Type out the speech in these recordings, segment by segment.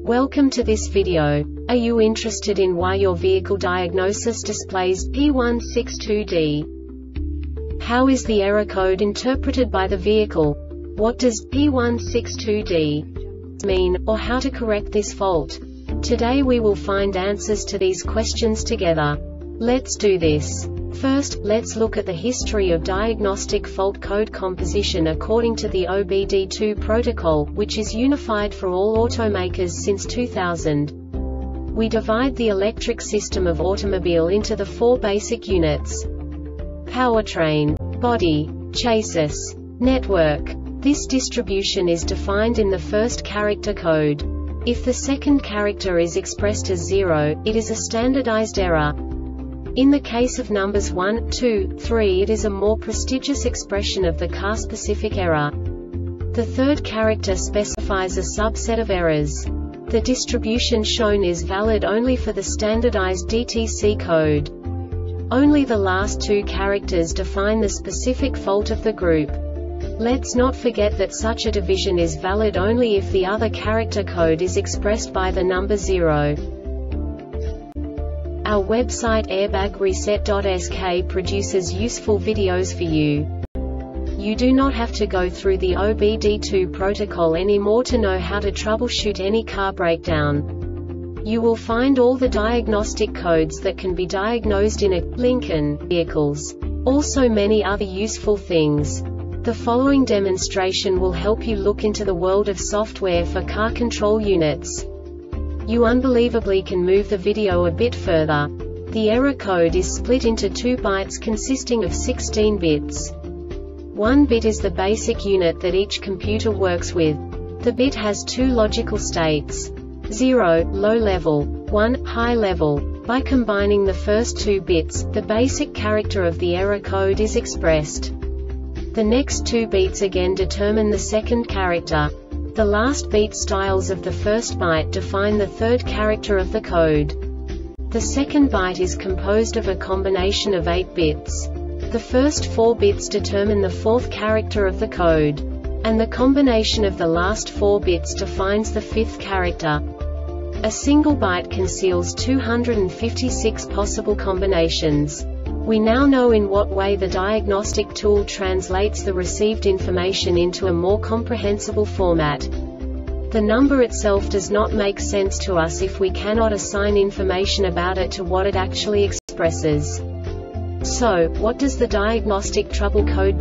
Welcome to this video. Are you interested in why your vehicle diagnosis displays P162D? How is the error code interpreted by the vehicle? What does P162D mean, or how to correct this fault? Today we will find answers to these questions together. Let's do this. First, let's look at the history of diagnostic fault code composition according to the OBD2 protocol, which is unified for all automakers since 2000. We divide the electric system of automobile into the four basic units: powertrain, body, chassis, network. This distribution is defined in the first character code. If the second character is expressed as 0, it is a standardized error. In the case of numbers 1, 2, 3, it is a more prestigious expression of the car-specific error. The third character specifies a subset of errors. The distribution shown is valid only for the standardized DTC code. Only the last two characters define the specific fault of the group. Let's not forget that such a division is valid only if the other character code is expressed by the number 0. Our website airbagreset.sk produces useful videos for you. You do not have to go through the OBD2 protocol anymore to know how to troubleshoot any car breakdown. You will find all the diagnostic codes that can be diagnosed in a Lincoln vehicles. Also many other useful things. The following demonstration will help you look into the world of software for car control units. You unbelievably can move the video a bit further. The error code is split into 2 bytes consisting of 16 bits. 1 bit is the basic unit that each computer works with. The bit has 2 logical states: 0, low level, 1, high level. By combining the first 2 bits, the basic character of the error code is expressed. The next 2 beats again determine the second character. The last beat styles of the first byte define the third character of the code. The second byte is composed of a combination of 8 bits. The first 4 bits determine the fourth character of the code. And the combination of the last 4 bits defines the fifth character. A single byte conceals 256 possible combinations. We now know in what way the diagnostic tool translates the received information into a more comprehensible format. The number itself does not make sense to us if we cannot assign information about it to what it actually expresses. So, what does the diagnostic trouble code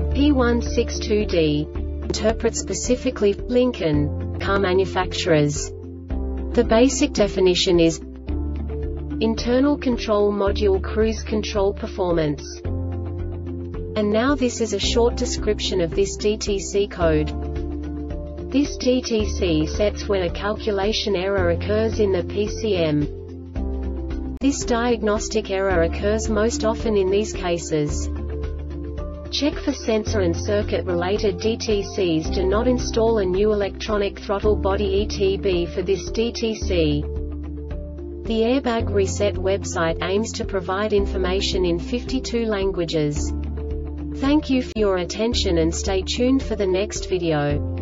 P162D interpret specifically for Lincoln car manufacturers? The basic definition is internal control module cruise control performance. And now this is a short description of this DTC code. This DTC sets when a calculation error occurs in the PCM. This diagnostic error occurs most often in these cases. Check for sensor and circuit related DTCs. Do not install a new electronic throttle body ETB for this DTC. The Airbag Reset website aims to provide information in 52 languages. Thank you for your attention and stay tuned for the next video.